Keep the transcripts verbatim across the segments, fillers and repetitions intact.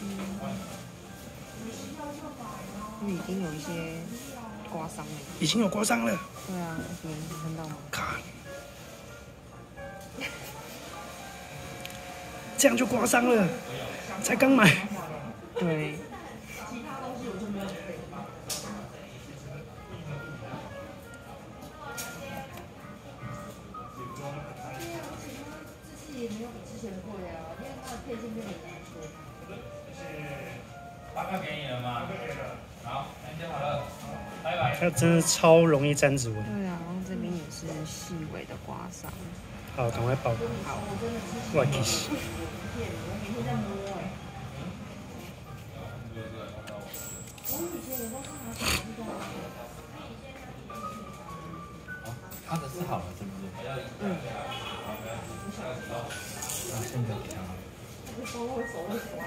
因为已经有一些刮伤了。 已经有刮伤了。 对啊，你看到吗？ 看，这样就刮伤了，才刚买。 对。 也没有比之前贵啊，因为它的配件就很难说。 八块便宜了吗？好，那就好了，拜拜。 它真的超容易沾指纹。 对啊，然后这边也是细微的刮伤。 好，赶快报。 好， 我其实。 我每天在摸哎。我以前也在看哪里知道。 他的是好的，是不是？ 嗯。 那现在比较好。 那个手会手会酸。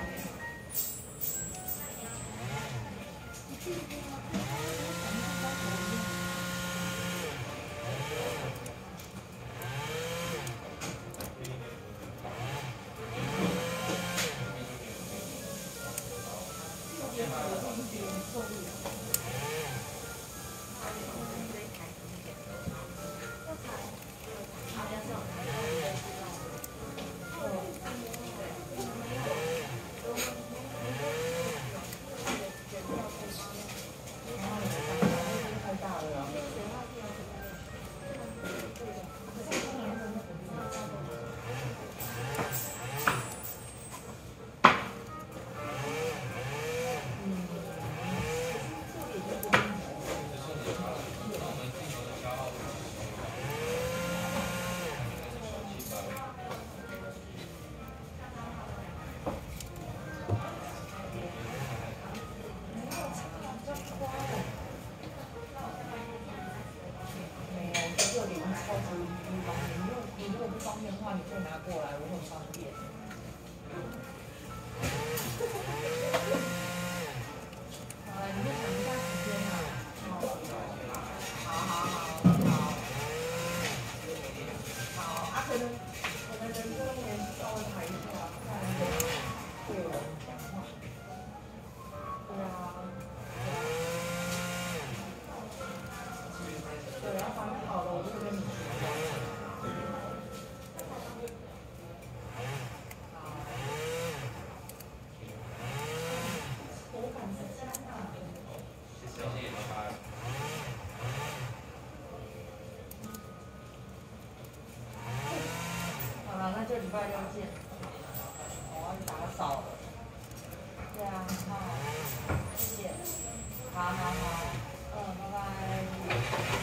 就礼拜六见。我要打扫了。对啊，好，谢谢。好好好，嗯，拜拜。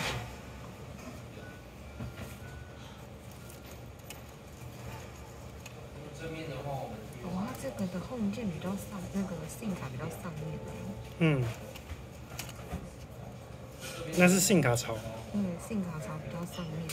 这边的话，我们哦，它这个的 home 键比较上，那个 SIM 卡比较上面。 嗯。那是SIM卡槽。 嗯，SIM卡槽比较上面。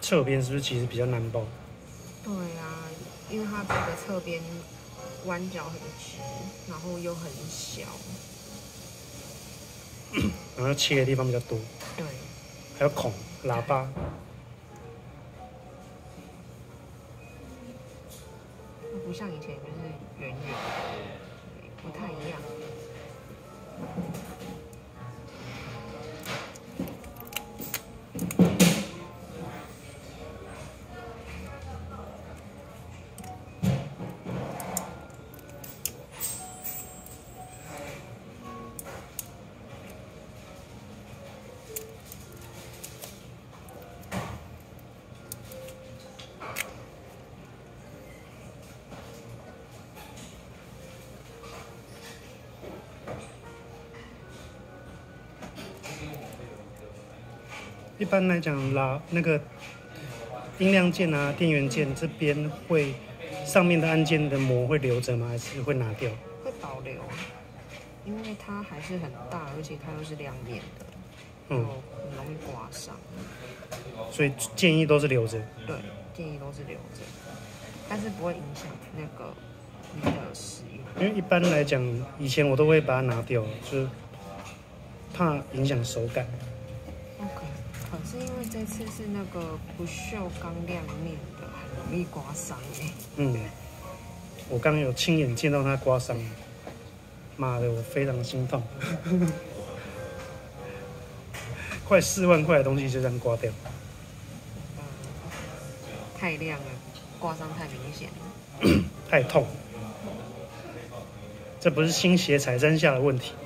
侧边是不是其实比较难包？ 对啊，因为它这个侧边弯角很直，然后又很小。 然后切的地方比较多， 对， 还有孔、喇叭。 不像以前就是圆圆的，不太一样。 一般来讲，拉那个音量键啊、电源键这边会上面的按键的膜会留着吗？还是会拿掉？ 会保留，因为它还是很大，而且它又是亮面的，就嗯， 很容易刮伤。 所以建议都是留着。 对，建议都是留着，但是不会影响那个你的使用。 因为一般来讲，以前我都会把它拿掉，就是怕影响手感。 OK，可是因为这次是那个不锈钢亮面的，很容易刮伤哎。 嗯，我刚刚有亲眼见到它刮伤，妈的，我非常心痛。快四万块的东西就这样刮掉， 嗯，太亮了，刮伤太明显了。 太痛。这不是新鞋踩沾下的问题。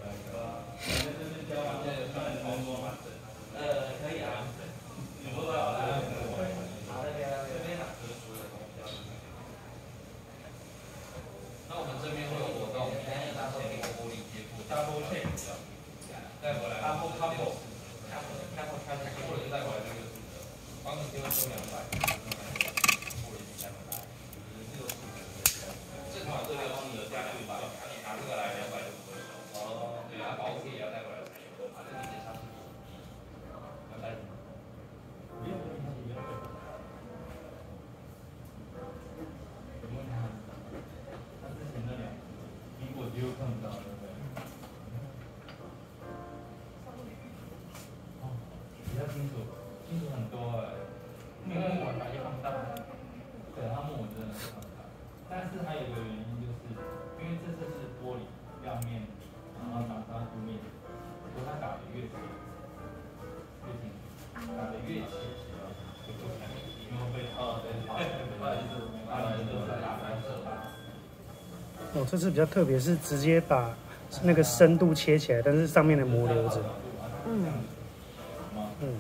哦，这次比较特别，是直接把那个深度切起来，但是上面的膜留着。 嗯， 嗯，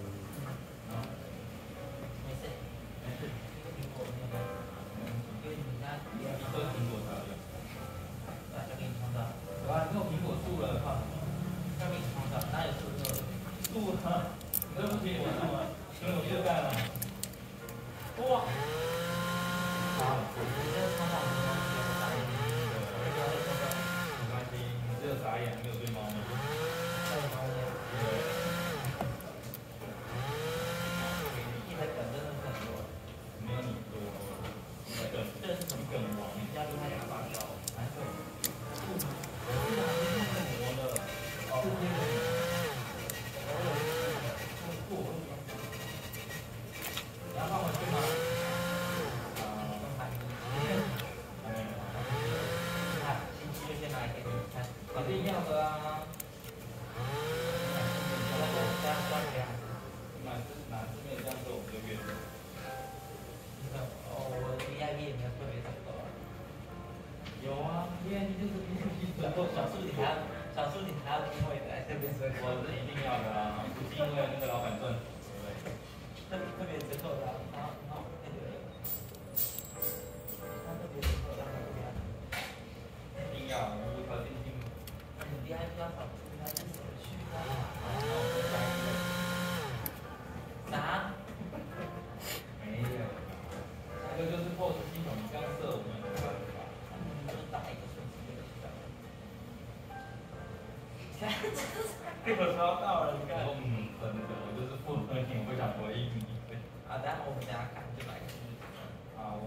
这个刷到了，你看。嗯，真的，我就是不能听，不想回应你。 啊，等下我们等下看就来看。 好啊。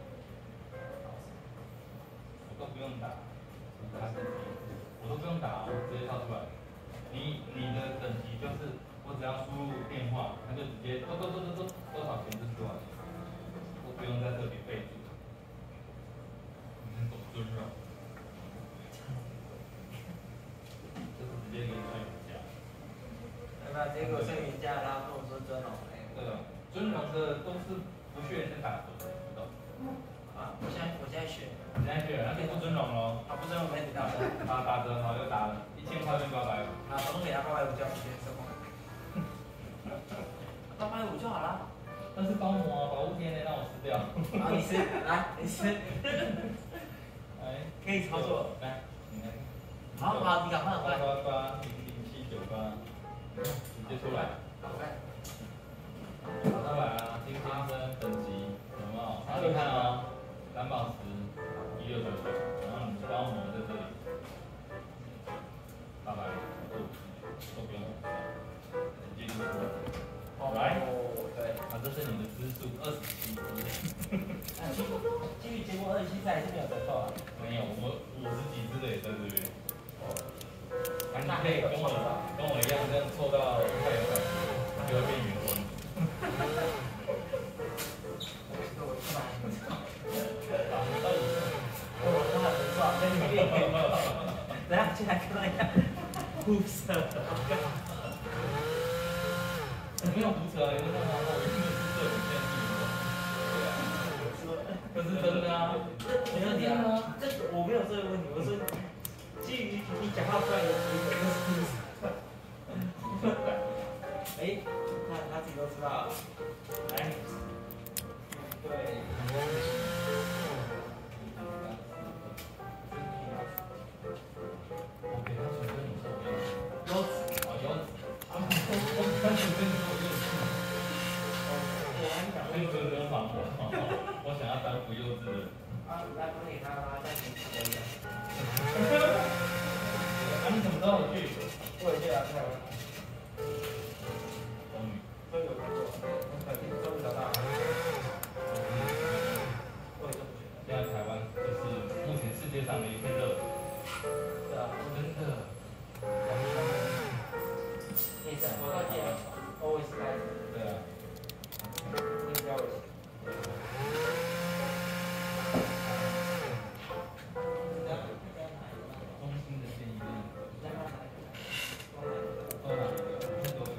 我都不用打，我都不用打，我直接跳出来。你你的等级就是我只要输入电话，它就直接嘟嘟嘟嘟嘟多少钱就是多少钱，我不用在这里备注。你看懂尊荣，就是直接给你算原价。 对吧？结果算原价，然后跟我说尊荣嘞。 对啊，尊荣的都是不屑先打折，知道？ 啊，我现在我现在选。 你现在选，那就不尊荣喽。 啊，不尊荣没得到的。 打打折，好又打了，一千块变八百五。 啊，总共给他八百五就好，选什么？八百五就好了。 那是包膜啊，保护贴呢，让我撕掉。 啊，你撕，来，你撕。 哎， 可以操作。 来，你来。 好好，你赶快八八八零零七九八，直接出来。 好看。 上来啊，金先生等级有没有？然后你看哦，蓝宝石一六九九，然后你包膜在这里，八百五，都不用，直接就出来。来，对，啊，这是你的支数二十七支。 啊，基基于结果二十七支还是没有折扣啊？ 没有，我五十几支的也在这边。哦，啊，你可以跟我跟我一样，这样凑到太阳板，就会变圆光。 等下进来看到一下，护色。 没有胡扯，你们干嘛？我一定是这种现象。对啊，这是真的啊， 没问题啊。这我没有这个问题，我说基于你讲话出来的基本就是。哎，他他自己都知道。来，对。 我给他选这种手边。 优质。 哦，优质。啊，我我开始跟你说优质。 我还想所以哥哥防我，我想要当不幼稚的人。 啊，来不给他啦，再给他一个。 啊，你什么时候回去？ 我也去啊，台湾。 终于。 都有工作，肯定都找到。我也这么觉得。 现在台湾就是目前世界上的一片热。 对啊， 真的。 你在我到店，always right。 对啊。 应该我。 中心的建议是。 在哪里？ 都哪里？那个。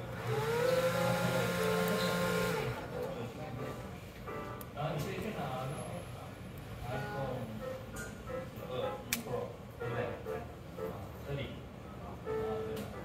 然后你可以去拿 iPhone 十二 Pro， 对不对？这里。啊，对了。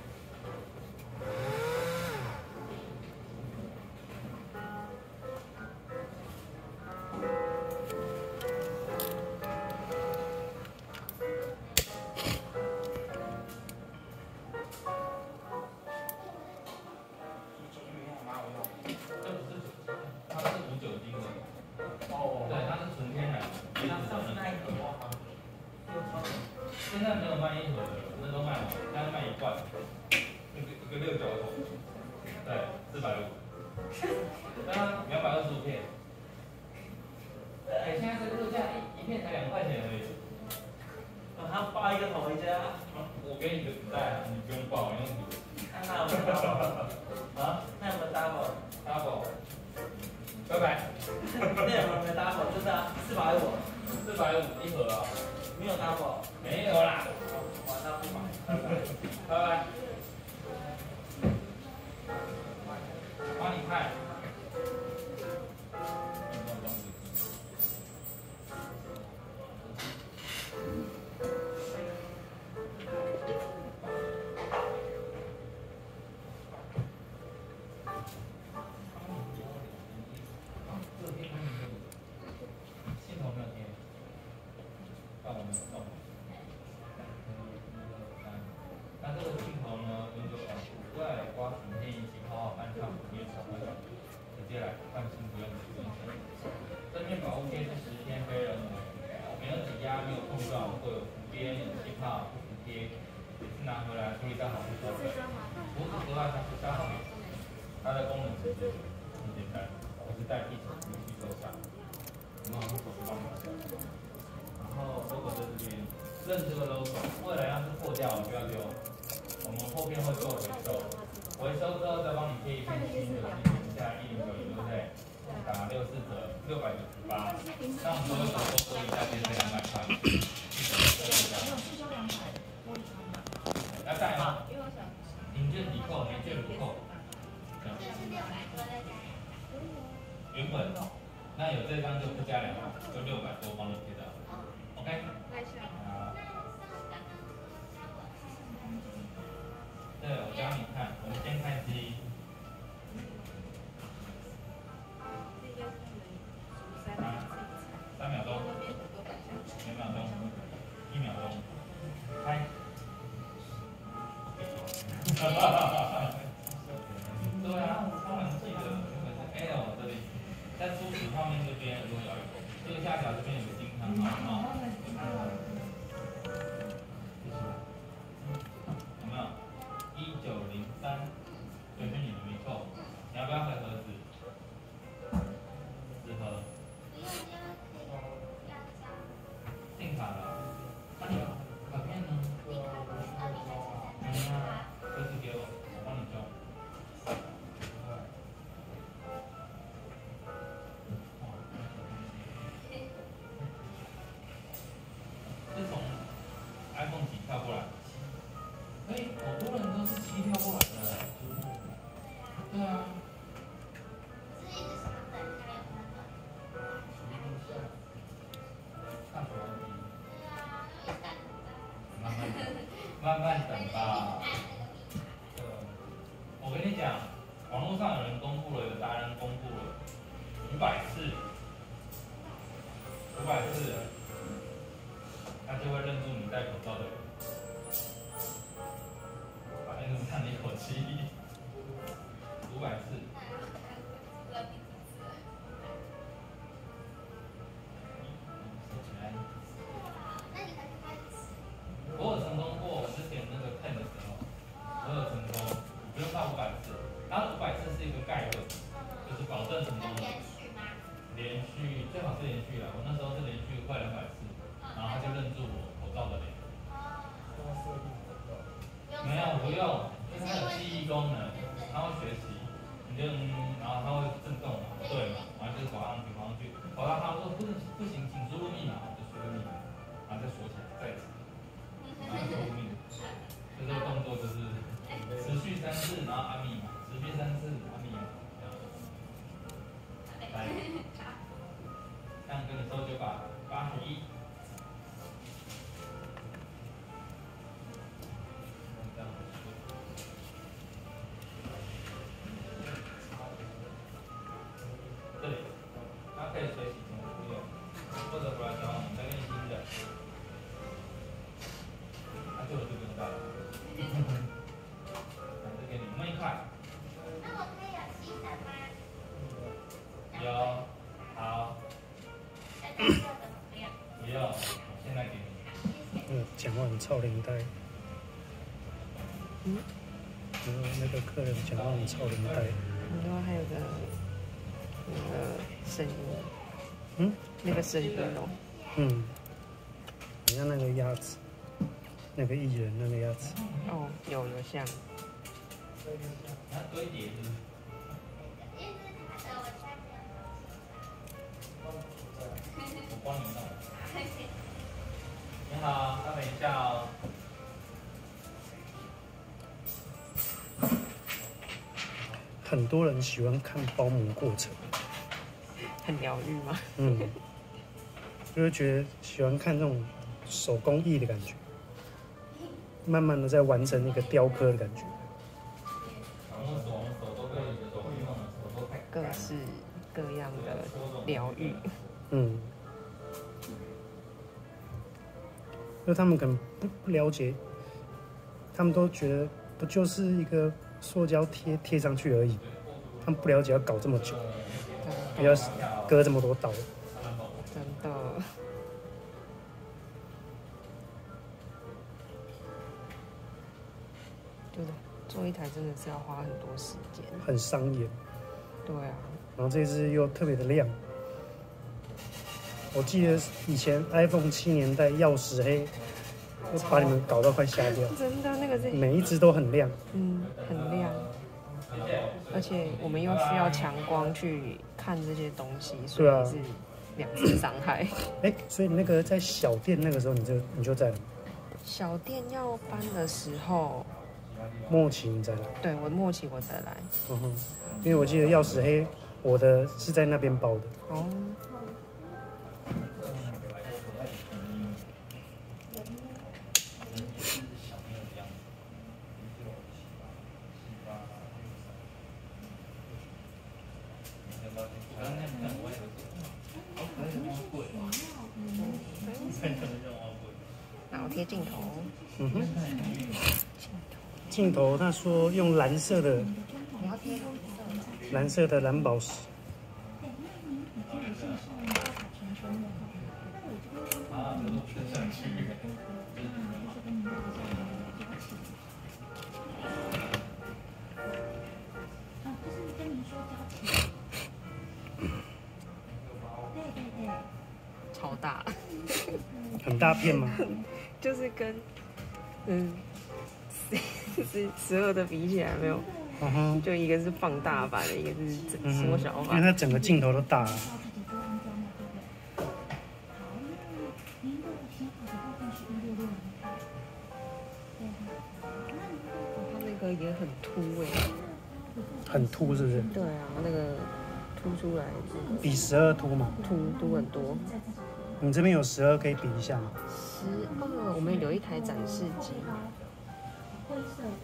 这不是酒精，它是无酒精的。哦。对，它是纯天然的。 那上次那一盒吗？ 现在没有卖一盒的，那都卖完，现在卖一罐，一个一个六角桶，对，四百五。对啊，两百二十五片。哎，现在这个特价一一片才两块钱而已。 他包一个头回家。 我给你个纸袋啊，你不用包，用纸。 看那有没有 double？ 啊？那有没有 double？ double。拜拜。 那有没有 double？ 真的啊，四百五。 四百五一盒啊。 没有 double。 没有啦。 晚上不买。 拜拜。帮你看。镜头没有贴，但我没有动。那这个镜头呢，永久保护户外刮屏建议请好好翻看五页手绘，直接来放心不用不用钱。正面保护贴是十天非人为，没有挤压，没有碰撞，如果有浮边、有气泡、不服贴，也是拿回来处理到好处收费。不是额外它是消耗品，它的功能其实很简单。 代替手机去收上，我们用手机帮你下。然后 logo 在这边，认这个 logo， 未来要是破掉了不要丢，我们后面会做回收，回收之后再帮你贴一片新的，现在一零九零对不对？打六四折，六百九十八，那我们所有手都可以再变成两百块。要带吗？领券抵扣，没券不扣。原本那有这张就不加两百，就六百多帮你贴到。OK。啊。对，我教你看，我们先看机。三秒钟，两秒钟，一秒钟，开。哈哈哈哈对啊，超能记的，原本是 L 这里，在初始画面这边如果有这个下角这边有个惊叹号，有没有？一九零三，就是你的没错，你要不要回盒子？纸盒。订卡了，那你卡片呢？嗯啊，盒子给我，我帮你装。是从 iPhone 几跳过来？哎，好多人都是七跳过来的。对啊。慢慢等吧。我跟你讲，网络上有人公布了，有达人公布了，五百次，五百次，他就会认出你戴口罩的人。把那个叹了一口气，五百次。我有成功过，我之前那个 pen 的时候，我有成功，不用到五百次，然后五百次是一个概论，就是保证成功的。连续最好是连续啦，我那时候是连续快两百次，然后他就认住我口罩的脸。没有不用，因为它有记忆功能，它会学习，你就嗯，然后它会震动嘛，对嘛，然后就是滑上去滑上去，滑到他说不行不行，请输入密码，就输入密码，然后再锁起来，再一次。然后输入密码，就这个动作就是持续三次，然后按密码，持续三次按密码，来，这样跟你说九百八十一。这里，它可以随洗重复用，或者回来之后你再给你新的。那这个就不用带了。再给你们一块。 那我可以有新的吗？ 有，好。 那这个怎么样？ 不用，我现在给你。 嗯，讲话很操领带。嗯。然后那个客人讲话很操领带。 然后还有个那个声音， 嗯， 那个声音哦。 嗯，好像那个鸭子，那个艺人那个鸭子。 哦，有有像。 它堆叠是。我帮你弄。你好，稍等一下哦。 很多人喜欢看包膜过程， 很疗愈吗？ 嗯，就是觉得喜欢看这种手工艺的感觉，慢慢的在完成一个雕刻的感觉。 各式各样的疗愈。 嗯，因为他们可能不不了解，他们都觉得不就是一个塑胶贴贴上去而已，他们不了解要搞这么久，要割这么多刀。 真的。就是做一台真的是要花很多时间， 很伤眼。 对啊， 然后这支又特别的亮。我记得以前 iPhone 七年代曜石黑，我把你们搞到快瞎掉。 真的那个是， 每一支都很亮， 嗯，很亮，而且我们又需要强光去看这些东西，所对啊以是两次伤害。 哎、所以那个在小店那个时候你就你就在了， 小店要搬的时候， 末期你在了， 对我末期我才来。 嗯哼，因为我记得曜石黑我的是在那边包的， 哦，然后贴镜头， 嗯哼，镜头他说用蓝色的你要贴红色。 蓝色的蓝宝石， 超大， 很大片吗？ 就是跟嗯十十二的比起来没有， 嗯哼， 就一个是放大版的，一个是嗯哼缩小因为版。 它整个镜头都大了。 它那个也很凸哎、 很凸是不是？ 对啊，那个凸出来是比十二凸嘛？ 凸凸很多。 你这边有十二可以比一下吗？ 十二，我们有一台展示机。 灰色的。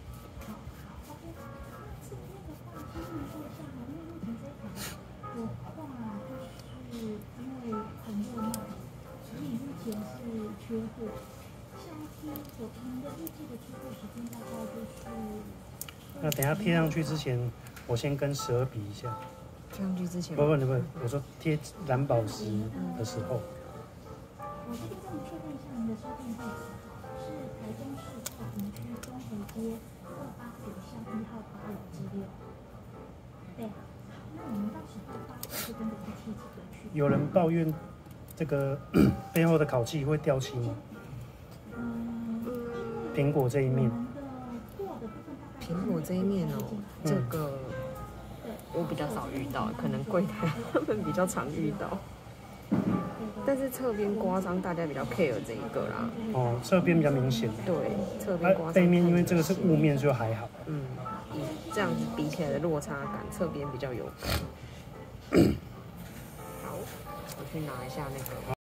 我画就是因为很热卖，所以目前是缺货。夏天我们的预计的出货时间大概就是。 那等一下贴上去之前，我先跟十二比一下。 贴上去之前不不不，我说贴蓝宝石的时候， 我这边帮你确认一下您的收件地址，是台中市太平区东湖街二八九巷一号八五之六。对，好，那我们到时候发就跟着机器几个去。 有人抱怨这个背后的烤漆会掉漆吗？ 嗯， 苹果这一面， 我们的过的部分大概苹果这一面哦， 嗯这个我比较少遇到，可能柜台他们比较常遇到。但是侧边刮伤大家比较 care 这一个啦， 哦，侧边比较明显。 对，侧啊边刮伤。 背面因为这个是雾面，就还好。 嗯，以这样子比起来的落差感，侧边比较有感。好，我去拿一下那个。